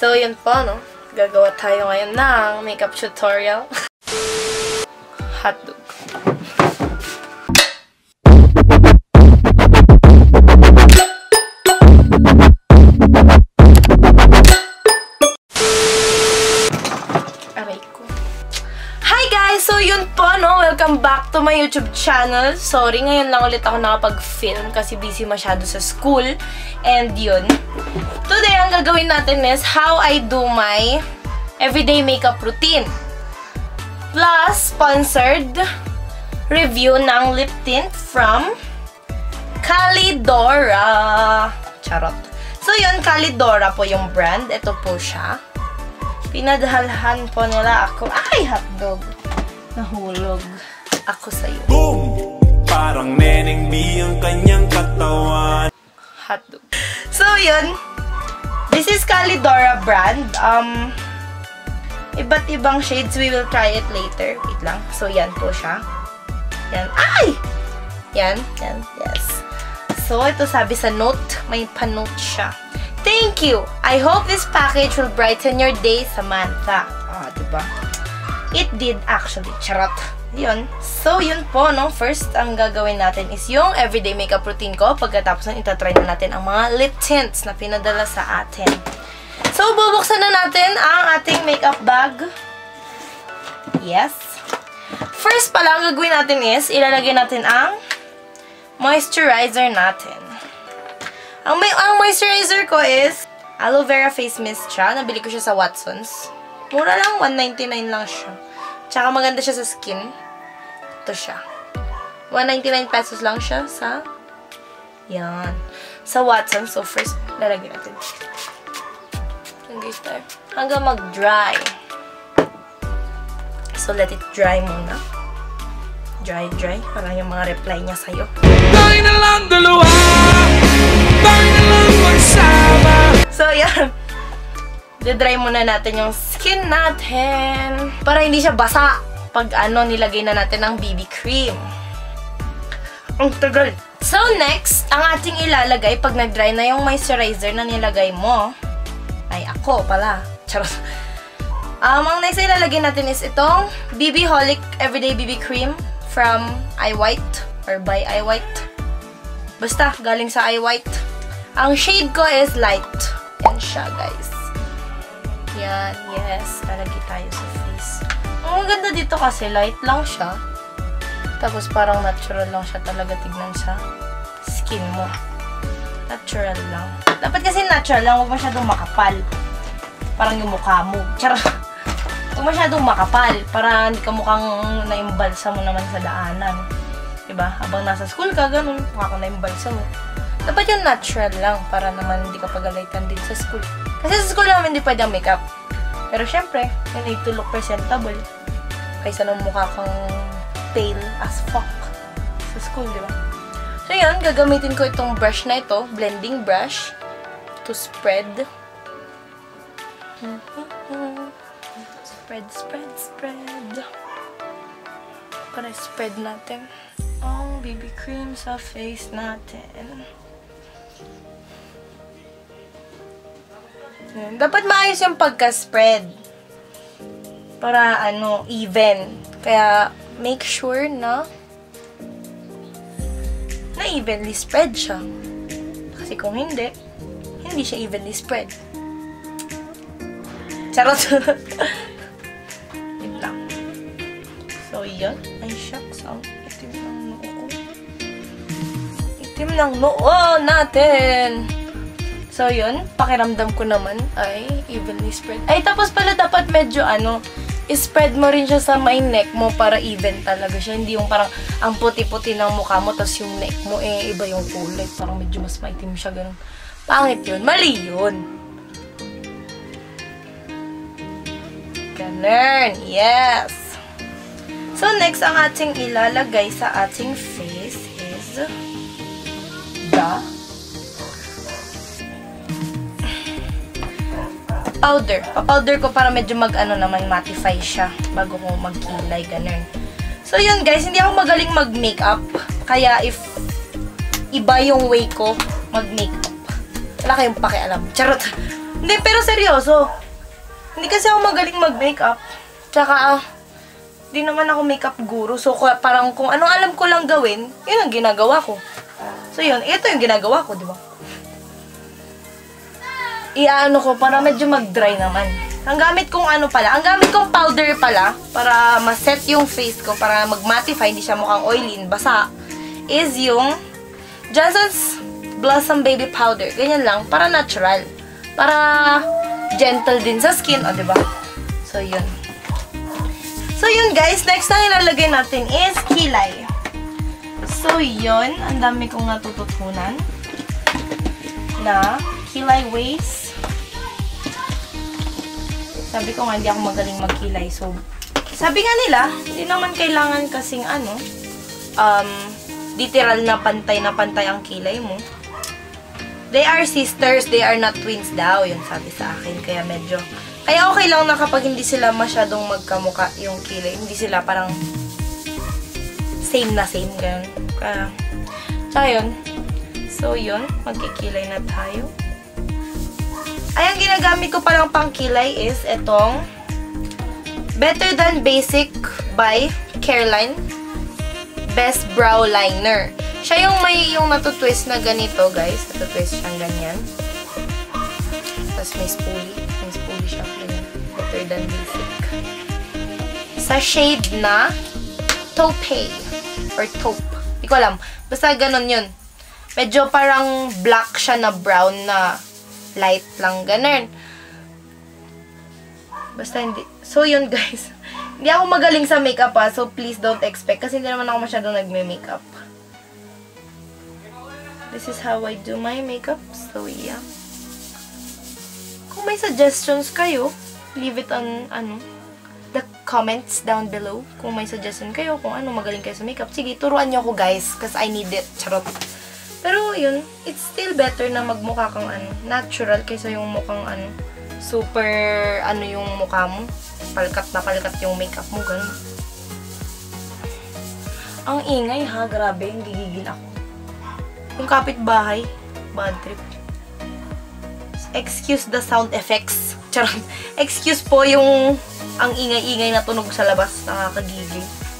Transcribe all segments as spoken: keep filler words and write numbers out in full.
So, yun po, no? Gagawa tayo ngayon ng makeup tutorial. Hotdog. Aray ko. Hi guys! So, yun po, no? Welcome back to my YouTube channel. Sorry, ngayon lang ulit ako nakapag-film kasi busy masyado sa school. And yun. Today, ang gagawin natin is how I do my everyday makeup routine. Plus, sponsored review ng lip tint from Calidora. Charot. So, yun, Calidora po yung brand. Ito po siya. Pinadhalhan po nila ako. Ay, hotdog. Nahulog ako sa'yo. Boom! Parang Neneng B ang kanyang katawan. Hotdog. So, yun. This is Calidora brand. Um, iba't ibang shades. We will try it later. Wait lang. So, yan po siya. Yan. Ay! Yan. Yan. Yes. So, ito sabi sa note. May pa-note siya. Thank you! I hope this package will brighten your day, Samantha. Ah, diba? It did actually. Charot. Yun. So, yun po, no? First, ang gagawin natin is yung everyday makeup routine ko. Pagkatapos nun, itatry na natin ang mga lip tints na pinadala sa atin. So, bubuksan na natin ang ating makeup bag. Yes. First pala, ang gagawin natin is, ilalagay natin ang moisturizer natin. Ang, may, ang moisturizer ko is aloe vera face mist siya. Nabili ko siya sa Watsons. Mura lang, one ninety-nine lang siya. Tsaka maganda siya sa skin. Ito siya. one ninety-nine pesos lang siya sa yan. Sa Watsons. So, first, lalagyan natin. Hanggang tayo. Hanggang mag-dry. So, let it dry muna. Dry, dry. Para yung mga reply niya sa'yo. Tayo na lang dalawa! Tayo na lang magsama! So, yan. Didry muna natin yung skin natin. Para hindi siya basa. Pag ano, nilagay na natin ng B B cream. Ang tagal. So, next, ang ating ilalagay pag nag-dry na yung moisturizer na nilagay mo. Ay, ako pala. Charot. Um, ang next ilalagay natin is itong B B Holic Everyday B B Cream from iWhite or by iWhite. Basta, galing sa iWhite. Ang shade ko is light. Yan siya, guys. Yan, yes. Lalagay tayo sa face. Ang maganda dito kasi light lang siya. Tapos parang natural lang siya talaga tignan sa skin mo. Natural lang. Dapat kasi natural lang. Huwag masyadong makapal. Parang yung mukha mo. Charot. Huwag masyadong makapal. Para hindi ka mukhang naimbalsa mo naman sa daanan. Diba? Habang nasa school ka, ganun. Mukha ka naimbalsa mo. Dapat yung natural lang. Para naman hindi ka pagalaitan din sa school. Kasi sa school naman hindi pwede ang makeup. Pero syempre, you need to look presentable. Kaysa nung mukha kang pale as fuck sa school, di ba? So yun, gagamitin ko itong brush na ito, blending brush, to spread. Spread, spread, spread. Para spread natin ang B B cream sa face natin. Dapat maayos yung pagka-spread. Para, ano, even. Kaya, make sure na na evenly spread siya. Kasi kung hindi, hindi siya evenly spread. Charot! Yun lang. So, yun. Ay, shucks. Ang itim ng noo ko. Itim ng noo natin! So, yun. Pakiramdam ko naman ay evenly spread. Ay, tapos pala dapat medyo, ano, i-spread mo rin siya sa may neck mo para even talaga siya. Hindi yung parang ang puti-puti ng mukha mo, tapos yung neck mo, eh, iba yung kulay. Parang medyo mas maitim siya, ganun. Pangit yun. Mali yun. Ganun. Yes. So, next, ang ating ilalagay sa ating face is the powder. Pa-powder ko para medyo mag-ano naman, mattify siya bago ko magkilay, ganun. So, yun guys, hindi ako magaling mag-makeup. Kaya if iba yung way ko mag-makeup, wala kayong pakialam. Charot! Hindi, pero seryoso. Hindi kasi ako magaling mag-makeup. Tsaka, di naman ako makeup guru. So, parang kung anong alam ko lang gawin, yun ang ginagawa ko. So, yun. Ito yung ginagawa ko, di ba? Iaano ko para medyo mag-dry naman. Ang gamit kong ano pala, ang gamit kong powder pala, para ma-set yung face ko, para mag-mattify, hindi siya mukhang oily, basa, is yung Johnson's Blossom Baby Powder. Ganyan lang, para natural. Para gentle din sa skin, o, diba? So, yun. So, yun guys. Next na ilalagay natin is kilay. So, yun. Ang dami kong natututunan na kilay ways. Sabi ko nga, hindi ako magaling magkilay. So, sabi nga nila, hindi naman kailangan kasing ano, um, literal na pantay na pantay ang kilay mo. They are sisters, they are not twins daw. Yun sabi sa akin. Kaya medyo, kaya okay lang na kapag hindi sila masyadong magkamuka yung kilay. Hindi sila parang same na same. Ganun. Kaya, tsaka yun. So, yun. Magkikilay na tayo. Ay, ang ginagamit ko palang pangkilay is itong Better Than Basic by Careline Best Brow Liner. Siya yung may yung natutwist na ganito, guys. Natutwist siyang ganyan. Tapos may spoolie. May spoolie siya. Ganyan. Better Than Basic. Sa shade na Taupe. Or Taupe. Hindi ko alam. Basta ganun yun. Medyo parang black siya na brown na light lang, ganun. Basta hindi. So, yun guys. Hindi ako magaling sa makeup ha, so please don't expect. Kasi hindi naman ako masyadong nagme-makeup. This is how I do my makeup. So, yeah. Kung may suggestions kayo, leave it on, ano, the comments down below. Kung may suggestion kayo, kung ano, magaling kayo sa makeup. Sige, turuan nyo ako guys, because I need it. Charot. Pero yun, it's still better na magmukha kang ano, natural kaysa yung mukhang ano, super ano yung mukha mo. Palkat na palkat yung makeup mo, ganun. Ang ingay ha, grabe, gigigil ako. Yung kapitbahay, bad trip. Excuse the sound effects. Charot. Excuse po yung ang ingay-ingay na tunog sa labas, nakakagigil.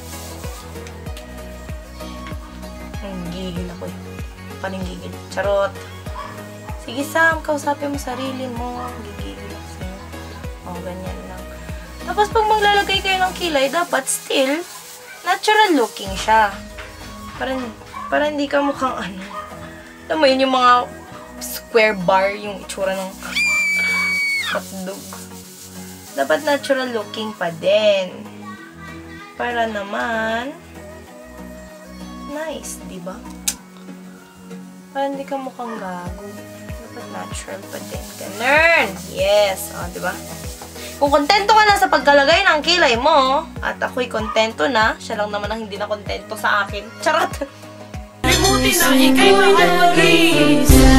Ang gigil ako eh. Paningigil. Charot. Sige, Sam, kausapin mo sarili mo. Gigigil ako sa'yo. O, ganyan lang. Tapos, pag maglalagay kayo ng kilay, dapat still natural looking siya. Para, para hindi ka mukhang ano. Alam mo yun, yung mga square bar, yung itsura ng hotdog. Dapat natural looking pa din. Para naman nice, diba? Para hindi ka mukhang gago. Dapat natural pa din. Ganun! Yes! O, diba? Kung kontento ka na sa pagkalagay ng kilay mo, at ako'y kontento na, siya lang naman ang hindi na kontento sa akin. Charot! Limutin na ikay mahal mag-iisa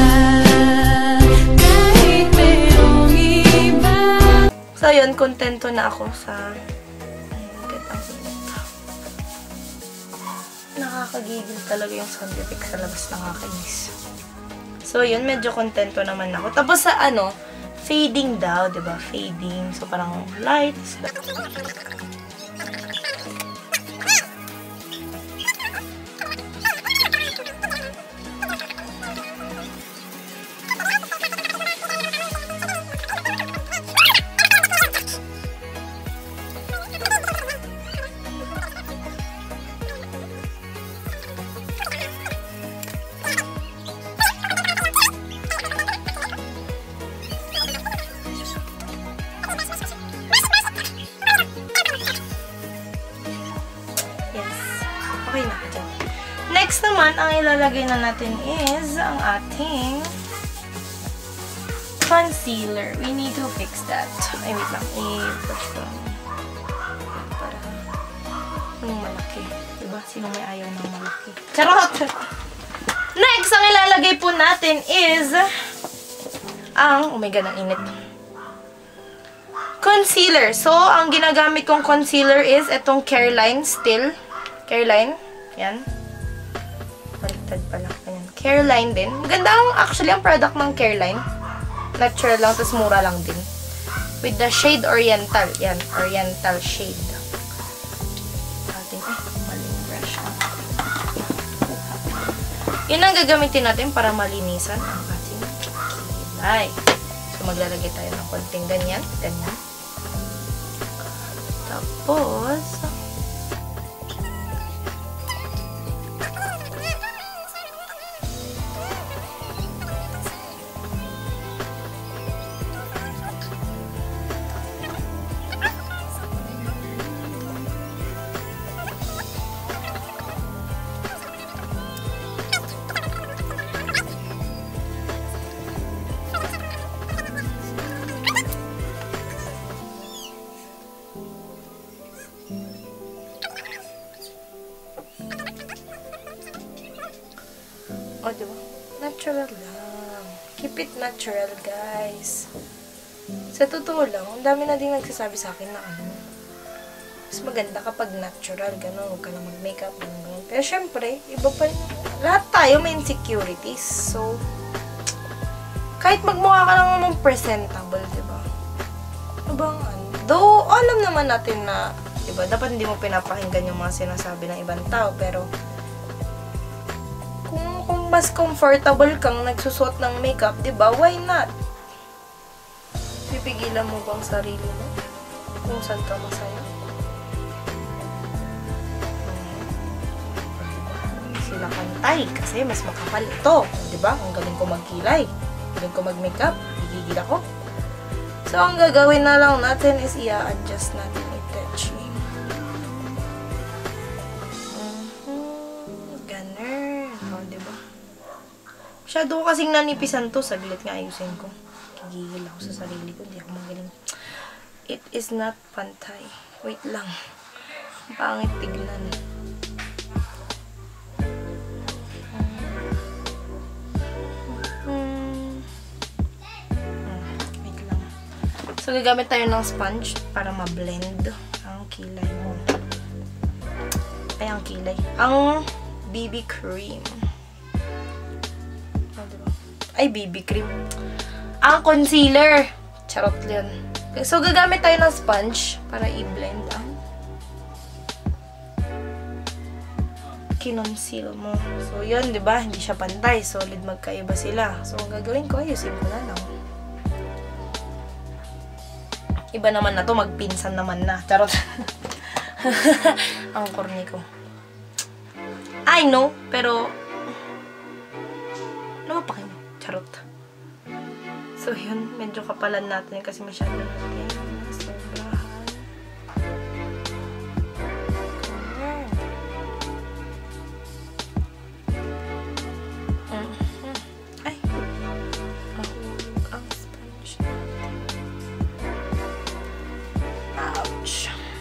kahit merong iba. So, yun. Kontento na ako sa nakakagigil talaga yung sound effect sa labas, nakakainis. So, yun, medyo kontento naman ako. Tapos sa ano, fading daw, diba? Fading. So, parang light. Okay na ka dyan. Next naman, ang ilalagay na natin is ang ating concealer. We need to fix that. Ay, wait lang. I-brush ko lang. Para yung malaki. Diba? Sino may ayaw ng malaki? Charot! Next, ang ilalagay po natin is ang, oh my god, ang init. Concealer. So, ang ginagamit kong concealer is itong Careline Still. Careline. Yan. Baliktad pala. Ayan. Careline din. Maganda ang, actually, ang product ng Careline. Natural lang, tapos mura lang din. With the shade Oriental. Yan, Oriental shade. Ating, ay, maling brush. Yun ang gagamitin natin para malinisan ang ating kilay. So, maglalagay tayo ng konting ganyan. Ganyan. Tapos, oh, diba? Natural lang. Keep it natural, guys. Sa totoo lang, ang dami na din nagsasabi sa akin na ano, mas maganda kapag natural, gano'n, huwag ka lang mag-makeup, gano'n. Pero syempre, iba pa rin. Lahat tayo may insecurities. So, kahit magmukha ka lang naman presentable, diba? Ano bang ano? Though, alam naman natin na, diba, dapat hindi mo pinapakinggan yung mga sinasabi ng ibang tao, pero kung, kung mas comfortable kang nagsusuot ng makeup, diba, why not? Pipigilan mo bang sarili mo? Kung saan ka masaya? Sila pantay, kasi mas makapal ito. Diba? Ang galing ko magkilay. Ang galing ko mag-makeup. Gigigil ako. So, ang gagawin na lang natin is i-adjust natin ito. Masyado ko kasing nanipisan to. Saglit nga ayusin ko. Kigigil ako sa sarili ko. Hindi ako magaling. It is not pantay. Wait lang. Pangit tignan. Hmm. Wait lang. So, gagamit tayo ng sponge para ma-blend ang kilay mo. Ay, ang kilay. Ang B B cream. Ay, B B cream. Ang concealer. Charot yun. So, gagamit tayo ng sponge para i-blend ang kinonceal mo. So, yun, di ba? Hindi siya pantay. Solid magkaiba sila. So, ang gagawin ko, ayusin ko na lang. Iba naman na to. Magpinsan naman na. Charot. Ang corny ko. I know, pero ano ba pa kayo? Charot. So, yun. Medyo kapalan natin kasi masyado natin. Sobrahan. Mm-hmm. Ay. Mahulog ang sponge natin. Ouch.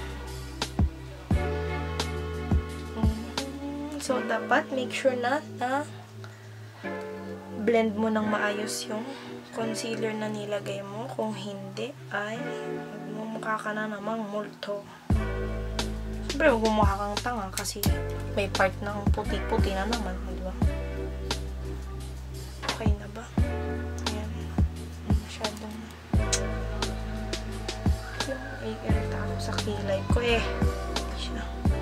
Mm-hmm. So, dapat make sure na na blend mo ng maayos yung concealer na nilagay mo. Kung hindi, ay magmumukha ka na namang multo. Siyempre, magmumukha kang tanga kasi may part ng puti-puti na naman. Diba? Okay na ba? Ayan. Masyadong i-irita ako sa kilay ko eh. Hindi siya.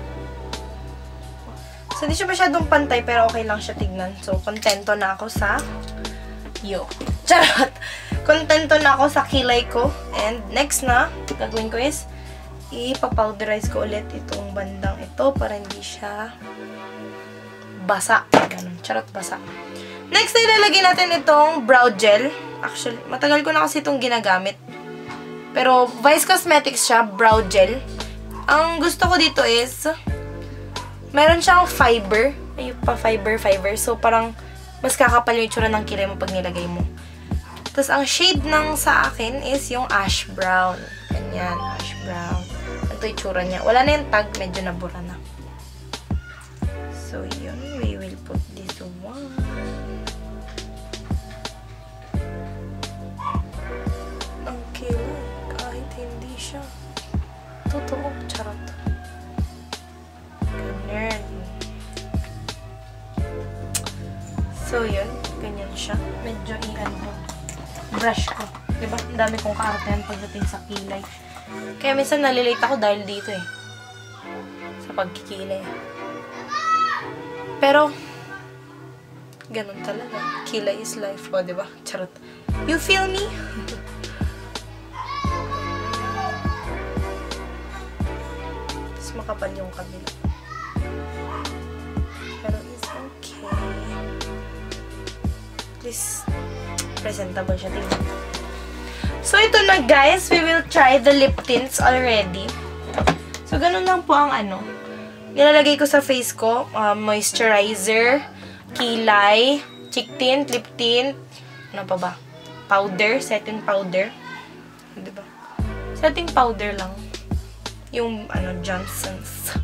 So, hindi siya masyadong pantay, pero okay lang siya tignan. So, kontento na ako sa yo. Charot! Kontento na ako sa kilay ko. And, next na, gagawin ko is, ipapowderize ko ulit itong bandang ito para hindi siya basa. Ganun. Charot, basa. Next na ilalagay natin itong brow gel. Actually, matagal ko na kasi itong ginagamit. Pero, Vice Cosmetics siya, brow gel. Ang gusto ko dito is, meron siyang fiber. Ay, pa fiber, fiber. So, parang mas kakapal yung itsura ng kilay mo pag nilagay mo. Tapos, ang shade ng sa akin is yung ash brown. Ganyan, ash brown. Ito itsura niya. Wala na yung tag. Medyo nabura na. So, yun. We will put this one. Ang kilay. Kahit hindi siya totoo. Charot. Ganyan. So, yun. Ganyan siya. Medyo i-ano. brush ko. Diba? Ang dami kong kaartehan pagdating sa kilay. Kaya minsan nalilate ako dahil dito eh. Sa pagkikilay. Pero, ganun talaga. Kilay is life. O, diba? Charot. You feel me? Tapos makapal yung kabila. Pero it's okay. At least, presentable siya. Tingnan. So, ito na guys. We will try the lip tints already. So, ganun lang po ang ano. Nilalagay ko sa face ko. Uh, moisturizer, kilay, cheek tint, lip tint. Ano pa ba? Powder, setting powder. Diba? Setting powder lang. Yung, ano, Johnson's.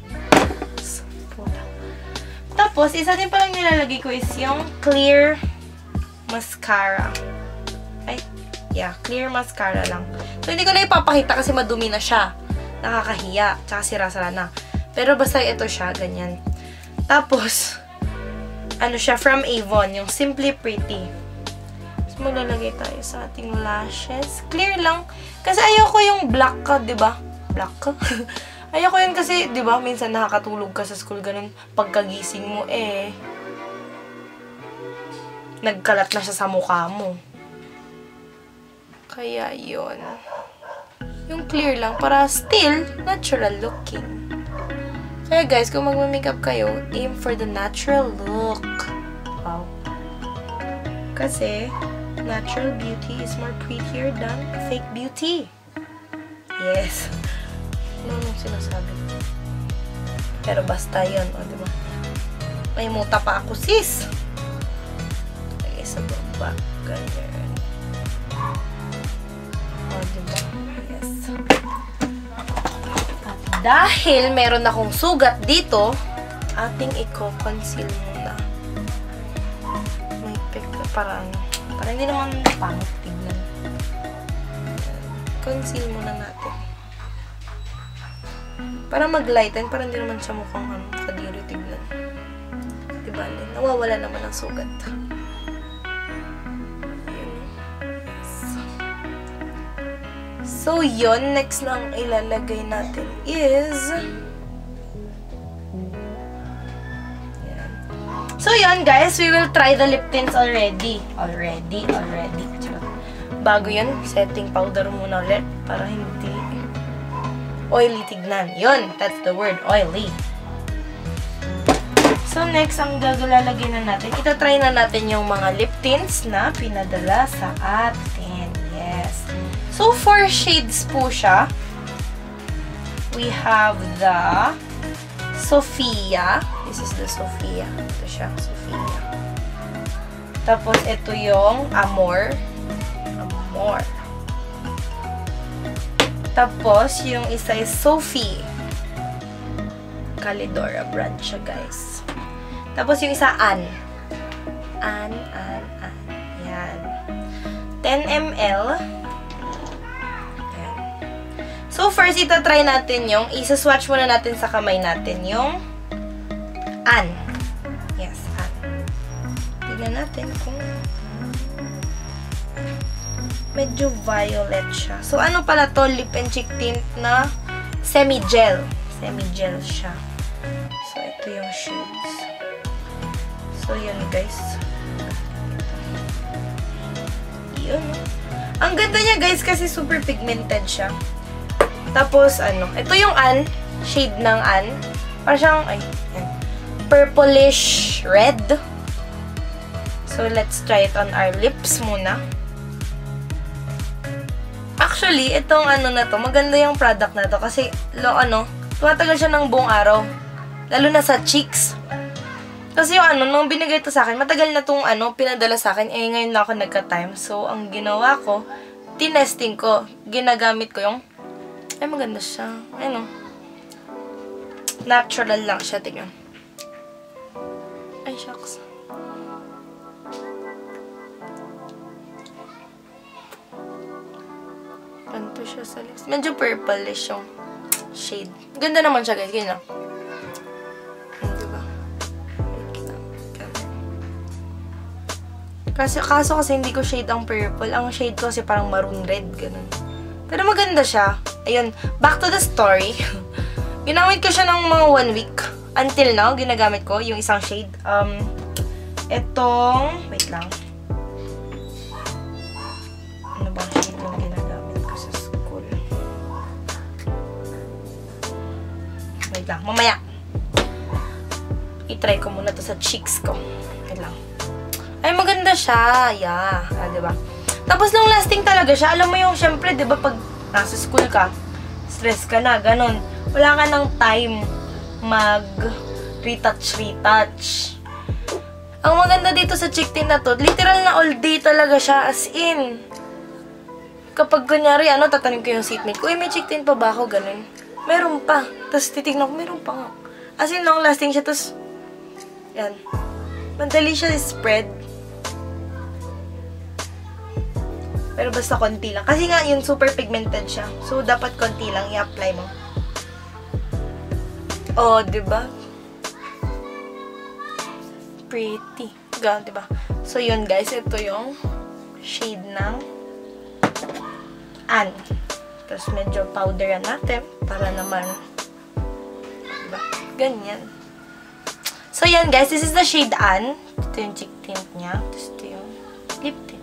Tapos, isa din palang nilalagay ko is yung clear mascara. Ay, yeah, clear mascara lang. So, hindi ko na ipapakita kasi madumi na siya. Nakakahiya. Tsaka sira-sara na. Pero basta ito siya, ganyan. Tapos, ano siya, from Avon, yung Simply Pretty. So, maglalagay tayo sa ating lashes. Clear lang. Kasi ayoko yung black ka, diba? Black ka? Ayoko yun kasi, diba, minsan nakakatulog ka sa school, ganun. Pagkagising mo, eh, nagkalat na siya sa mukha mo. Kaya yun. Yung clear lang, para still natural looking. Kaya guys, kung magma-makeup kayo, aim for the natural look. Wow. Kasi, natural beauty is more prettier than fake beauty. Yes. Ano nung sinasabi? Pero basta yun, o, diba? May muta pa ako, sis! Okay, sa baba. Ganyan. O, diba? Yes. At dahil meron akong sugat dito, ating i-conceal muna. May pekla, parang, parang hindi naman pangit tignan. Conceal muna natin. Para mag-lighten, para hindi naman siya mukhang ano, kadiri tignan. Diba? Nawawala naman ang sugat. So, yun. Next na ang ilalagay natin is... Yan. So, yun guys. We will try the lip tints already. Already, already. Bago yun, setting powder muna ulit para hindi... oily tignan. Yun, that's the word, oily. So, next, ang gagalagay na natin, ito try na natin yung mga lip tints na pinadala sa atin. Yes. So, four shades po siya. We have the Sophia. This is the Sophia. Ito siya, Sophia. Tapos, ito yung Amor. Amor. Tapos, yung isa is Sophie. Calidora brand siya, guys. Tapos, yung isa, Ann. Ann, Ann, Ann. Yan. ten milliliters. Yan. So, first, itatry natin yung, isa-swatch muna natin sa kamay natin yung Ann. Yes, Ann. Tignan natin kung medyo violet siya. So, ano pala to? Lip and cheek tint na semi-gel. Semi-gel siya. So, ito yung shades. So, yun guys. Yun. Ang ganda niya guys kasi super pigmented siya. Tapos, ano, ito yung Ann. Shade ng Ann. Parang siyang, ay, yan. Purplish red. So, let's try it on our lips muna. Actually, itong ano na to, maganda yung product na to kasi, lo, ano, tumatagal siya ng buong araw. Lalo na sa cheeks. Kasi yung ano, nung binigay to sa akin, matagal na tong ano, pinadala sa akin, eh ngayon na ako nagka-time. So, ang ginawa ko, tinesting ko, ginagamit ko yung, ay maganda siya. Ano, natural lang siya, tingnan. Ay, shucks. Ganito siya sa lips. Medyo purplish yung shade. Ganda naman siya, guys. Ganyan lang. Diba? Kasi, kaso kasi hindi ko shade ang purple. Ang shade ko kasi parang maroon red, ganun. Pero maganda siya. Ayun, back to the story. Ginamit ko siya ng mga one week. Until now, ginagamit ko yung isang shade. Um, etong, wait lang. Ano bang shade yung ginagamit ko sa school? Wait lang, mamaya. I-try ko muna to sa cheeks ko. Wait lang. Ay, maganda siya. Yeah. Ah, diba? Tapos, nung lasting talaga siya, alam mo yung, syempre, diba, pag nasa school ka, stress ka na, ganun. Wala ka ng time mag-retouch-retouch. Ang maganda dito sa chick tint na to, literal na all day talaga siya, as in. Kapag kunyari, ano, tatanim ko yung seatmate ko, uy, may chick tint pa ba ako, ganun. Meron pa. Tapos, titignan ko, meron pa nga. As in, long lasting siya, tapos, yan. Madali siya spread. Pero basta konti lang. Kasi nga, yun, super pigmented siya. So, dapat konti lang i-apply mo. Oh, diba? Pretty. Ganun, diba? So, yun, guys. Ito yung shade ng Anne. Tapos, medyo powderan natin. Para naman, diba? Ganyan. So, yan, guys. This is the shade Anne. Ito yung cheek tint niya. Tapos, ito yung lip tint.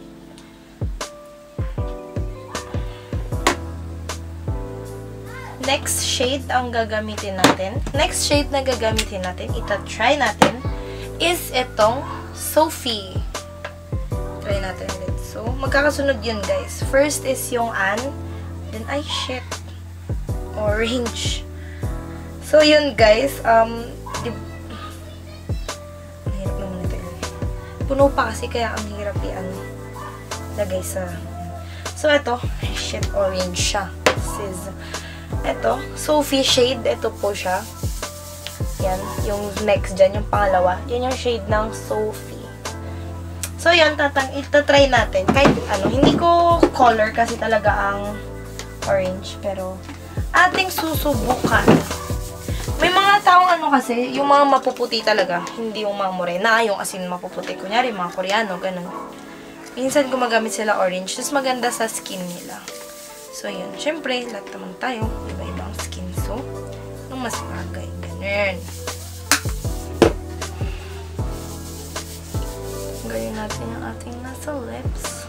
Next shade ang gagamitin natin. Next shade na gagamitin natin, ita-try natin, is itong Sophie. Try natin ulit. So, magkakasunod yun, guys. First is yung Anne. Then, ay, shit. Orange. So, yun, guys. Um, di ang hirap naman ito. Puno pa kasi, kaya ang hirap i-ano. Lagay sa... So, ito. Shit, orange siya. This is... Ito, Sophie shade. Ito po siya. Yan. Yung next dyan, yung pangalawa. Yan yung shade ng Sophie. So, yan. Tatang, itatry natin. Kahit, ano, hindi ko color kasi talaga ang orange. Pero, ating susubukan. May mga taong ano kasi, yung mga mapuputi talaga. Hindi yung mga morena, yung asin mapuputi. Kunyari, mga Koreano, ganun. Minsan gumagamit sila orange. Tapos maganda sa skin nila. So, yun. Siyempre, lahat naman tayo. Iba-ibang skin. So, nung mas bagay. Ganun. Gawin natin yung ating nasa lips.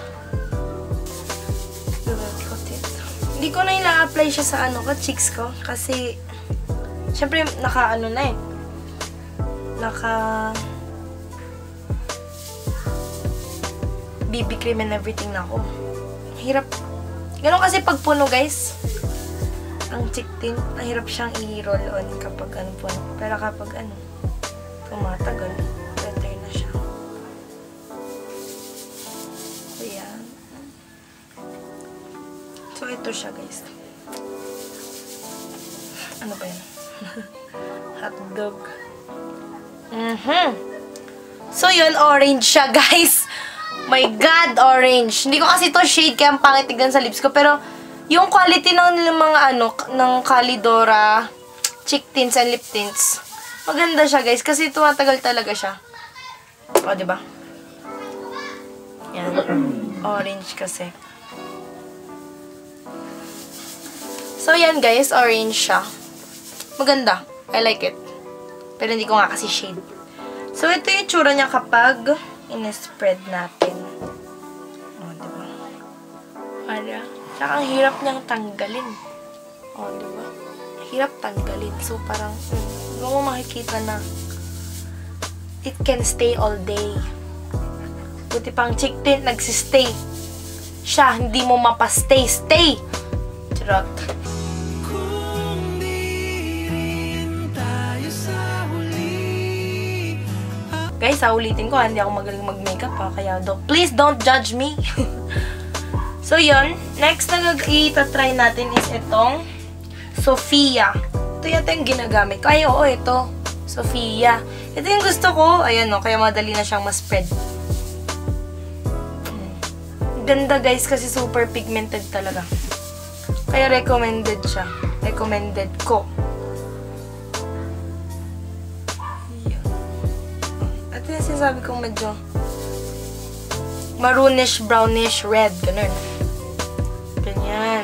Hindi ko na ila-apply siya sa ano ko, cheeks ko. Kasi, siyempre, naka-ano na eh. Naka... B B cream and everything na ako. Hirap. Ganon kasi pag puno, guys. Ang cheek tint, nahirap siyang i-roll on kapag ano puno. Pero kapag ano, tumatagal, better na siya. So, yan. So, ito siya, guys. Ano ba yan? Hotdog. Mm-hmm. So, yun, orange siya, guys. My God, orange. Hindi ko kasi to shade, kaya ang pangit tignan sa lips ko. Pero, yung quality ng mga ano, ng Calidora cheek tints and lip tints, maganda siya, guys. Kasi tumatagal talaga siya. O, diba? Yan. Orange kasi. So, yan, guys. Orange siya. Maganda. I like it. Pero hindi ko nga kasi shade. So, ito yung tsura niya kapag in-spread natin. O, diba? Para. Tsaka ang hirap niyang tanggalin. O, diba? Hirap tanggalin. So, parang, hindi mo makikita na it can stay all day. Buti pang cheek tint, nagsistay. Siya, hindi mo mapastay. Stay! Charot. Guys, ulitin ko, hindi ako magaling mag-makeup ha, kaya do please don't judge me. So, yun. Next na i-try natin is itong Sophia. Ito yata yung ginagamit ko. Ay, oo, ito. Sophia. Ito yung gusto ko. Ayan, no, kaya madali na siyang ma-spread. Hmm. Ganda, guys, kasi super pigmented talaga. Kaya recommended siya. Recommended ko. Ito yung sinasabi kong medyo maroonish, brownish, red. Ganun. Ganyan.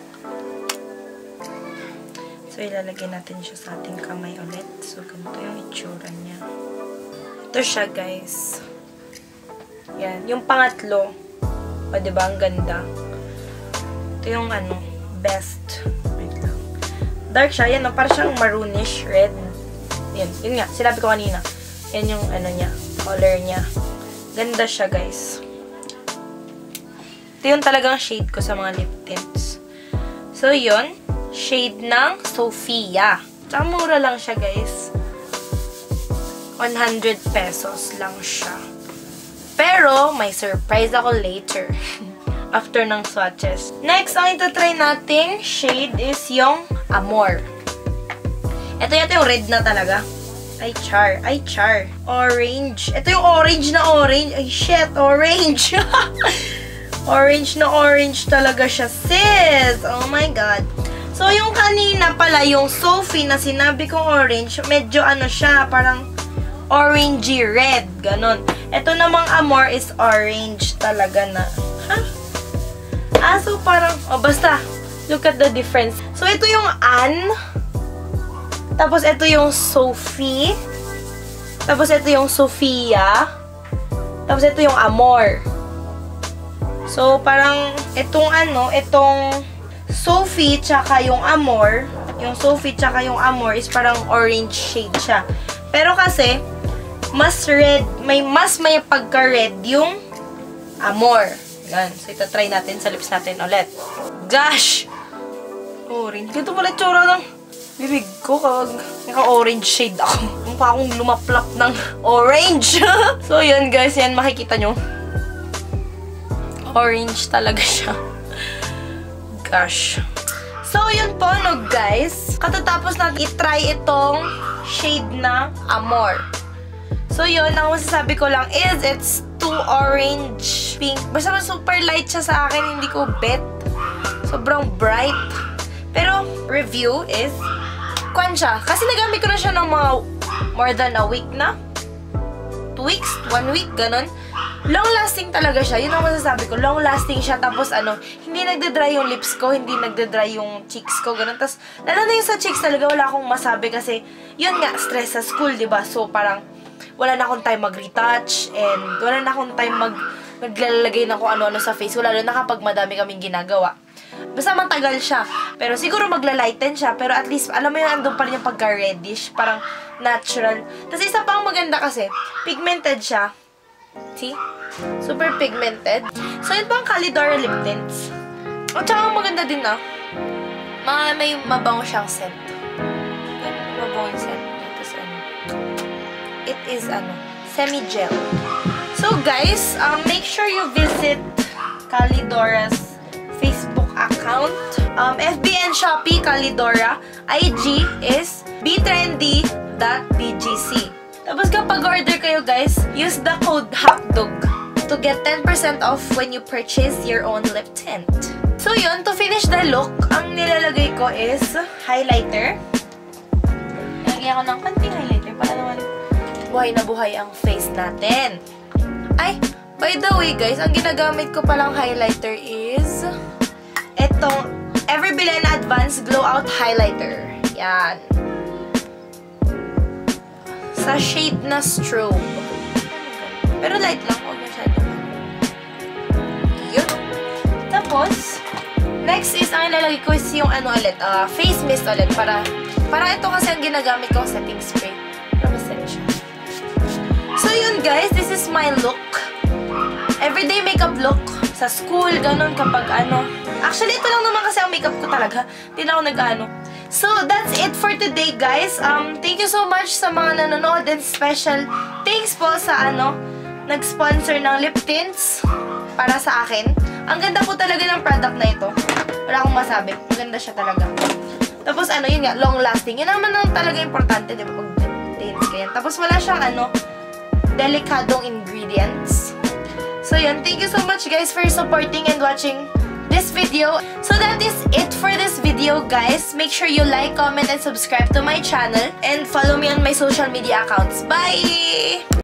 So, ilalagay natin siya sa ating kamay ulit. So, ganito yung itsura niya. Ito siya, guys. Yan. Yung pangatlo. O, diba? Ang ganda. Ito yung, ano, best. Wait lang. Dark siya. Yan, no? Parang siyang maroonish, red. Yan. Yun nga. Sinabi ko kanina. Yan yung, ano niya. Color niya. Ganda siya, guys. Ito yung talagang shade ko sa mga lip tints. So, yun. Shade ng Sofia. Tsaka mura lang siya, guys. one hundred pesos lang siya. Pero, may surprise ako later. After ng swatches. Next, ang itatry nating shade is yung Amor. Ito yata yung red na talaga. Ay, char. Ay, char. Orange. Ito yung orange na orange. Ay, shit. Orange. Orange na orange talaga siya, sis. Oh my God. So, yung kanina pala, yung Sophie na sinabi kong orange, medyo ano siya, parang orangey red. Ganon. Ito namang Amor is orange talaga na. Ha? Ah, so parang, oh, basta. Look at the difference. So, ito yung Anne. Tapos, ito yung Sophie. Tapos, ito yung Sofia. Tapos, ito yung Amor. So, parang, itong ano, itong Sophie, tsaka yung Amor, yung Sophie, tsaka yung Amor is parang orange shade siya. Pero kasi, mas red, may mas may pagka-red yung Amor. Yan. So, ito try natin sa lips natin ulit. Gosh! Orange. Ganito pala tsura ng bibig ko kapag naka-orange shade ako. Mukha akong lumaplap ng orange. So, yun guys. Yan, makikita nyo. Orange talaga siya. Gosh. So, yun po, no, guys. Katatapos natin i-try itong shade na Amor. So, yun. Ang masasabi ko lang is it's too orange pink. Basta super light siya sa akin. Hindi ko bet. Sobrang bright. Pero, review is kwan siya. Kasi nagamit ko na siya ng mga more than a week na. Two weeks? One week? Ganon. Long-lasting talaga siya. Yun ang masasabi ko. Long-lasting siya. Tapos, ano, hindi nagde-dry yung lips ko. Hindi nagde-dry yung cheeks ko. Ganon. Tapos, lalo na yung sa cheeks talaga, wala akong masabi. Kasi, yun nga, stress sa school, diba? So, parang, wala na akong time mag-retouch. And, wala na akong time mag naglalagay na kung ano-ano sa face. Lalo na kapag madami kaming ginagawa. Basta matagal siya. Pero siguro magla-lighten siya. Pero at least, alam mo yun, andun pa rin yung pagka-reddish. Parang natural. Tapos isa pang maganda kasi, pigmented siya. See? Super pigmented. So, yun pa ang Calidora lip tints. At saka maganda din na. Ma may mabango siyang scent. Mabango yung scent. Tapos ano. It is ano, semi-gel. So, guys, um, make sure you visit Calidora's Facebook account. Um, F B and Shopee, Calidora. I G is b trendy dot b g c. Tapos kapag order kayo, guys, use the code HOTDOG to get ten percent off when you purchase your own lip tint. So yun, to finish the look, ang nilalagay ko is highlighter. Nalagyan ko ng konting highlighter para naman buhay na buhay ang face natin. Ay, by the way guys, ang ginagamit ko palang highlighter is etong Everbilena Advanced Glow Out Highlighter. Yan. Sa shade na Strobe. Pero light lang. Huwag masyado. Yun. Tapos, next is, ang ilalagay ko is yung ano ulit, uh, face mist ulit. Para, para ito kasi ang ginagamit kong setting spray. Para maset siya. So yun guys, this is my look. Everyday makeup look. Sa school, ganun kapag ano. Actually, ito lang naman kasi ang makeup ko talaga. Hindi na ako nag-ano. So, that's it for today, guys. Um, thank you so much sa mga nanonood and special thanks po sa ano, nag-sponsor ng lip tints para sa akin. Ang ganda po talaga ng product na ito. Wala akong masabi. Maganda siya talaga. Tapos ano, yun nga, long-lasting. Yun naman ang talaga importante, di ba, pag lip tints ganyan. Tapos wala siyang ano, delikadong ingredients. So yun, thank you so much guys for supporting and watching this video. So that is it for this video, guys. Make sure you like, comment, and subscribe to my channel. And follow me on my social media accounts. Bye!